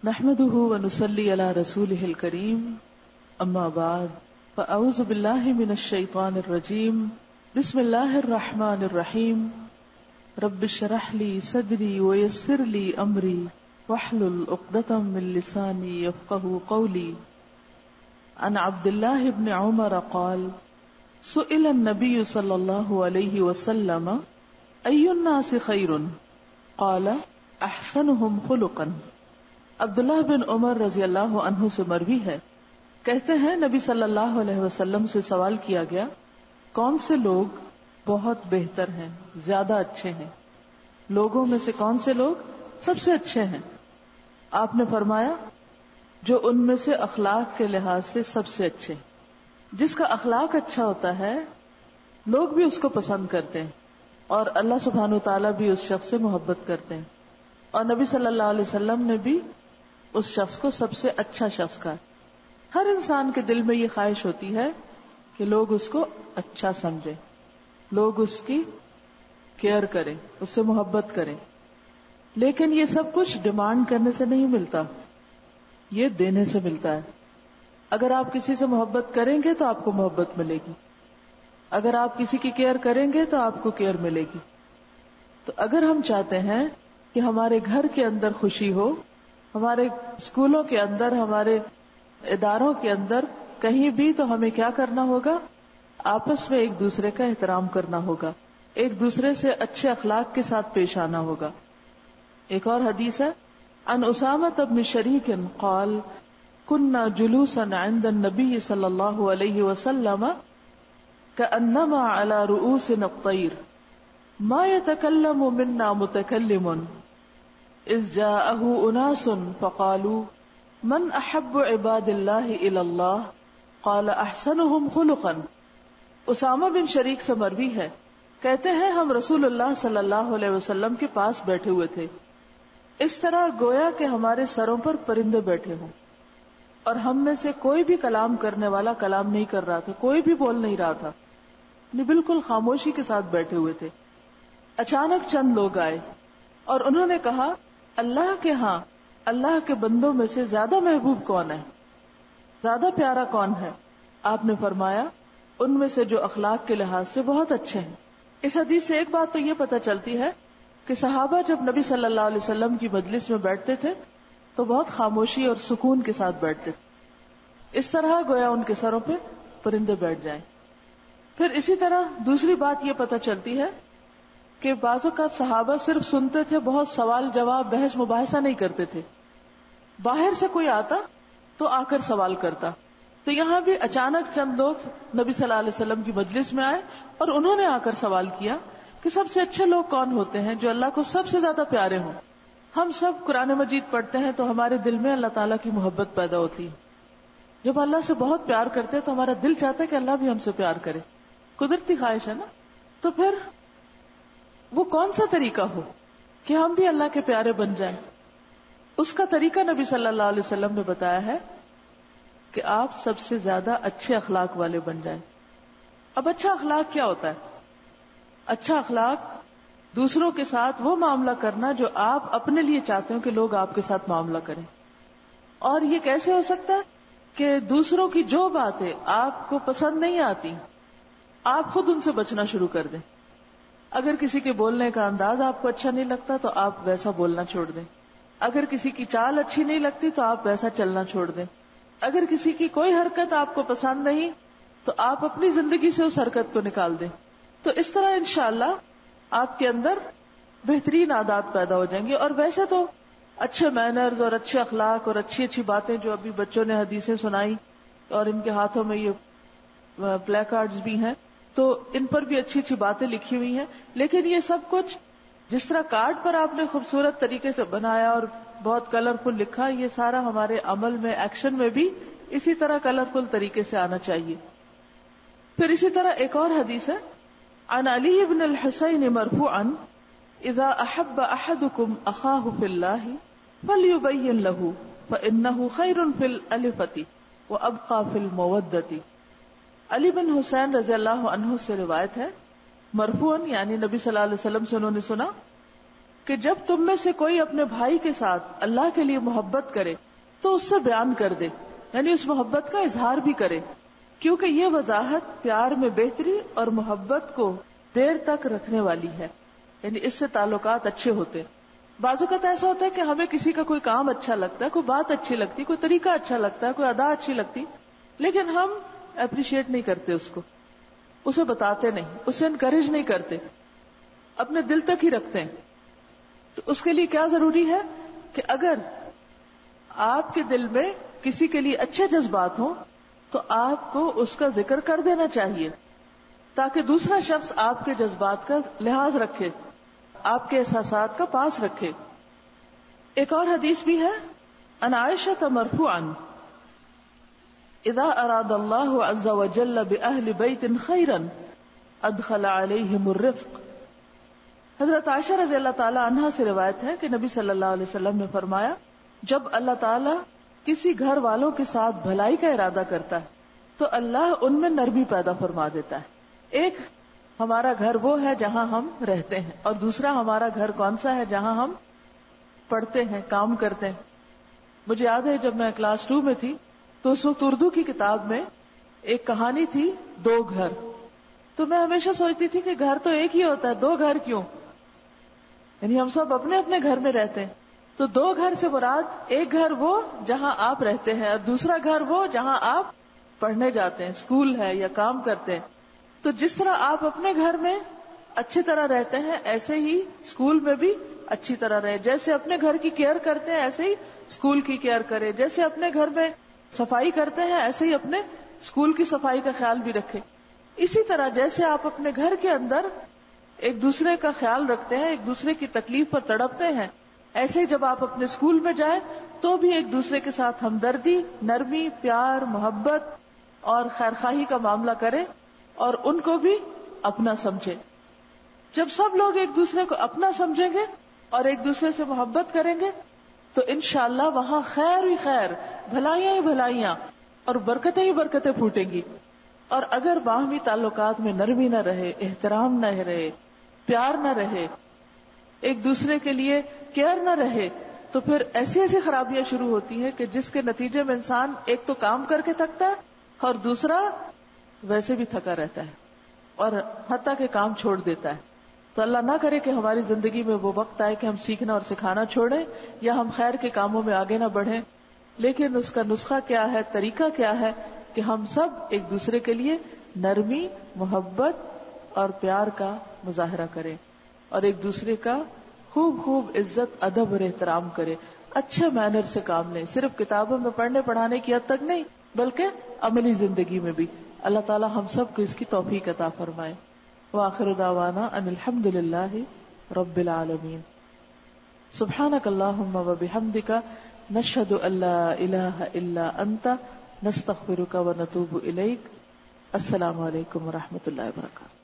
نحمده ونصلي على رسوله الكريم اما بعد فاعوذ بالله من الشيطان الرجيم بسم الله الرحمن الرحيم رب اشرح لي صدري ويسر لي امري واحلل عقدة من لساني يفقهوا قولي. عن عبد الله بن عمر قال سئل النبي صلى الله عليه وسلم اي الناس خير قال احسنهم خلقا. عبداللہ بن عمر رضی اللہ عنہ سے مروی ہے، کہتے ہیں نبی صلی اللہ علیہ وسلم سے سوال کیا گیا کون سے لوگ بہت بہتر ہیں، زیادہ اچھے ہیں، لوگوں میں سے کون سے لوگ سب سے اچھے ہیں؟ آپ نے فرمایا جو ان میں سے اخلاق کے لحاظ سے سب سے اچھے. جس کا اخلاق اچھا ہوتا ہے لوگ بھی اس کو پسند کرتے ہیں اور اللہ سبحانہ وتعالیٰ بھی اس شخص سے محبت کرتے ہیں، اور نبی صلی اللہ علیہ وسلم نے بھی اس شخص کو سب سے اچھا شخص کہا. ہر انسان کے دل میں یہ خواہش ہوتی ہے کہ لوگ اس کو اچھا سمجھیں، لوگ اس کی کیئر کریں، اس سے محبت کریں. لیکن یہ سب کچھ ڈیمانڈ کرنے سے نہیں ملتا، یہ دینے سے ملتا ہے. اگر آپ کسی سے محبت کریں گے تو آپ کو محبت ملے گی، اگر آپ کسی کی کیئر کریں گے تو آپ کو کیئر ملے گی. تو اگر ہم چاہتے ہیں کہ ہمارے گھر کے اندر خوشی ہو، ہمارے اسکولوں کے اندر، ہمارے اداروں کے اندر، کہیں بھی، تو ہمیں کیا کرنا ہوگا؟ آپس میں ایک دوسرے کا احترام کرنا ہوگا، ایک دوسرے سے اچھے اخلاق کے ساتھ پیش آنا ہوگا. ایک اور حدیث ہے عن اسامہ بن شریک قال كنا جلوسا عند النبي صلی اللہ علیہ وسلم كأنما على رؤوسنا الطير ما يتكلم منا متكلم اذ جاءه اناس فقالوا من احب عباد الله الى الله قال احسنهم خلقا. اسامہ بن شریک سے مروی ہے، کہتے ہیں ہم رسول اللہ صلی اللہ علیہ وسلم کے پاس بیٹھے ہوئے تھے، اس طرح گویا کہ ہمارے سروں پر پرندے بیٹھے ہوں، اور ہم میں سے کوئی بھی کلام کرنے والا کلام نہیں کر رہا تھا، کوئی بھی بول نہیں رہا تھا، بالکل خاموشی کے ساتھ بیٹھے ہوئے تھے. اچانک چند لوگ آئے اور انہوں نے کہا اللہ کے ہاں اللہ کے بندوں میں سے زیادہ محبوب کون ہے، زیادہ پیارا کون ہے؟ آپ نے فرمایا ان میں سے جو اخلاق کے لحاظ سے بہت اچھے ہیں. اس حدیث سے ایک بات تو یہ پتہ چلتی ہے کہ صحابہ جب نبی صلی اللہ علیہ وسلم کی مجلس میں بیٹھتے تھے تو بہت خاموشی اور سکون کے ساتھ بیٹھتے تھے، اس طرح گویا ان کے سروں پہ پرندے بیٹھ جائیں. پھر اسی طرح دوسری بات یہ پتہ چلتی ہے کہ بعض اوقات صحابہ صرف سنتے تھے، بہت سوال جواب بحث مباحثہ نہیں کرتے تھے. باہر سے کوئی آتا تو آ کر سوال کرتا. تو یہاں بھی اچانک چند لوگ نبی صلی اللہ علیہ وسلم کی مجلس میں آئے اور انہوں نے آ کر سوال کیا کہ سب سے اچھے لوگ کون ہوتے ہیں جو اللہ کو سب سے زیادہ پیارے ہوں. ہم سب قرآن مجید پڑھتے ہیں تو ہمارے دل میں اللہ تعالیٰ کی محبت پیدا ہوتی ہے. جب اللہ سے بہت پیار کرتے ہیں تو ہمارا دل چاہتا ہے کہ اللہ بھی ہم سے پیار کرے، قدرتی خواہش ہے نا. تو پھر وہ کون سا طریقہ ہو کہ ہم بھی اللہ کے پیارے بن جائیں؟ اس کا طریقہ نبی صلی اللہ علیہ وسلم نے بتایا ہے کہ آپ سب سے زیادہ اچھے اخلاق والے بن جائیں. اب اچھا اخلاق کیا ہوتا ہے؟ اچھا اخلاق دوسروں کے ساتھ وہ معاملہ کرنا جو آپ اپنے لیے چاہتے ہو کہ لوگ آپ کے ساتھ معاملہ کریں. اور یہ کیسے ہو سکتا ہے کہ دوسروں کی جو باتیں آپ کو پسند نہیں آتی آپ خود ان سے بچنا شروع کر دیں. اگر کسی کے بولنے کا انداز آپ کو اچھا نہیں لگتا تو آپ ویسا بولنا چھوڑ دیں. اگر کسی کی چال اچھی نہیں لگتی تو آپ ویسا چلنا چھوڑ دیں. اگر کسی کی کوئی حرکت آپ کو پسند نہیں تو آپ اپنی زندگی سے اس حرکت کو نکال دیں. تو اس طرح انشاءاللہ آپ کے اندر بہترین عادات پیدا ہو جائیں گے. اور ویسے تو اچھے مینرز اور اچھے اخلاق اور اچھی اچھی باتیں جو ابھی بچوں نے حدیثیں سنائی اور ان کے ہاتھوں میں یہ پلے کارڈز بھی ہیں تو ان پر بھی اچھی اچھی باتیں لکھی ہوئی ہیں. لیکن یہ سب کچھ جس طرح کارڈ پر آپ نے خوبصورت طریقے سے بنایا اور بہت کلرفل لکھا، یہ سارا ہمارے عمل میں، ایکشن میں بھی اسی طرح کلرفل طریقے سے آنا چاہیے. پھر اسی طرح ایک اور حدیث ہے عن علی بن الحسین مرفوعا اذا احب احدكم اخاه في الله فليبين له فانه خير في الالفه وابقى في الموده. علی بن حسین رضی اللہ عنہ سے روایت ہے مرفوعاً، یعنی نبی صلی اللہ علیہ وسلم سے انہوں نے سنا کہ جب تم میں سے کوئی اپنے بھائی کے ساتھ اللہ کے لیے محبت کرے تو اس سے بیان کر دے، یعنی اس محبت کا اظہار بھی کرے، کیونکہ یہ وضاحت پیار میں بہتری اور محبت کو دیر تک رکھنے والی ہے، یعنی اس سے تعلقات اچھے ہوتے۔ بعض اوقات ایسا ہوتا ہے کہ ہمیں کسی کا کوئی کام اچھا لگتا ہے، کوئی بات اچھی لگتی، کوئی طریقہ اچھا لگتا ہے، کوئی ادا اچھی لگتی، لیکن ہم اپریشیٹ نہیں کرتے اس کو، اسے بتاتے نہیں، اسے انکریج نہیں کرتے، اپنے دل تک ہی رکھتے ہیں۔ تو اس کے لیے کیا ضروری ہے کہ اگر آپ کے دل میں کسی کے لیے اچھے جذبات ہوں تو آپ کو اس کا ذکر کر دینا چاہیے، تاکہ دوسرا شخص آپ کے جذبات کا لحاظ رکھے، آپ کے احساسات کا پاس رکھے۔ ایک اور حدیث بھی ہے، عن عائشہ مرفوعا اذا اراد اللہ عز وجل بأہل بیت خیرا ادخل علیہم الرفق۔ حضرت عائشہ رضی اللہ تعالی عنہا سے روایت ہے کہ نبی صلی اللہ علیہ وسلم نے فرمایا، جب اللہ تعالی کسی گھر والوں کے ساتھ بھلائی کا ارادہ کرتا ہے تو اللہ ان میں نرمی پیدا فرما دیتا ہے۔ ایک ہمارا گھر وہ ہے جہاں ہم رہتے ہیں، اور دوسرا ہمارا گھر کون سا ہے جہاں ہم پڑھتے ہیں، کام کرتے ہیں۔ مجھے یاد ہے جب میں کلاس 2 میں تھی تو اس وقت اردو کی کتاب میں ایک کہانی تھی، 2 گھر۔ تو میں ہمیشہ سوچتی تھی کہ گھر تو ایک ہی ہوتا ہے، 2 گھر کیوں؟ یعنی ہم سب اپنے اپنے گھر میں رہتے ہیں، تو 2 گھر سے مراد ایک گھر وہ جہاں آپ رہتے ہیں اور دوسرا گھر وہ جہاں آپ پڑھنے جاتے ہیں، اسکول ہے یا کام کرتے ہیں۔ تو جس طرح آپ اپنے گھر میں اچھی طرح رہتے ہیں ایسے ہی اسکول میں بھی اچھی طرح رہے، جیسے اپنے گھر کی کیئر کرتے ہیں ایسے ہی اسکول کی کیئر کرے، جیسے اپنے گھر میں صفائی کرتے ہیں ایسے ہی اپنے اسکول کی صفائی کا خیال بھی رکھے۔ اسی طرح جیسے آپ اپنے گھر کے اندر ایک دوسرے کا خیال رکھتے ہیں، ایک دوسرے کی تکلیف پر تڑپتے ہیں، ایسے ہی جب آپ اپنے اسکول میں جائیں تو بھی ایک دوسرے کے ساتھ ہمدردی، نرمی، پیار، محبت اور خیرخواہی کا معاملہ کریں اور ان کو بھی اپنا سمجھے۔ جب سب لوگ ایک دوسرے کو اپنا سمجھیں گے اور ایک دوسرے سے محبت کریں گے تو انشاءاللہ وہاں خیر ہی خیر، بھلائیاں ہی بھلائیاں اور برکتیں ہی برکتیں پھوٹیں گی۔ اور اگر باہمی تعلقات میں نرمی نہ رہے، احترام نہ رہے، پیار نہ رہے، ایک دوسرے کے لیے کیئر نہ رہے، تو پھر ایسی ایسی خرابیاں شروع ہوتی ہیں کہ جس کے نتیجے میں انسان ایک تو کام کر کے تھکتا ہے اور دوسرا ویسے بھی تھکا رہتا ہے اور حتیٰ کہ کام چھوڑ دیتا ہے۔ تو اللہ نہ کرے کہ ہماری زندگی میں وہ وقت آئے کہ ہم سیکھنا اور سکھانا چھوڑیں یا ہم خیر کے کاموں میں آگے نہ بڑھیں، لیکن اس کا نسخہ کیا ہے، طریقہ کیا ہے کہ ہم سب ایک دوسرے کے لیے نرمی، محبت اور پیار کا مظاہرہ کریں اور ایک دوسرے کا خوب عزت، ادب اور احترام کریں، اچھے مینر سے کام لیں، صرف کتابوں میں پڑھنے پڑھانے کی حد تک نہیں بلکہ عملی زندگی میں بھی۔ اللہ تعالی ہم سب کو اس کی توفیق عطا فرمائے۔ وآخر دعوانا ان الحمد للہ رب العالمین۔ سبحانک اللہم وبحمدک نشہد ان لا الہ الا انت نستغفرک ونتوب الیک۔ السلام علیکم ورحمۃ اللہ وبرکاتہ۔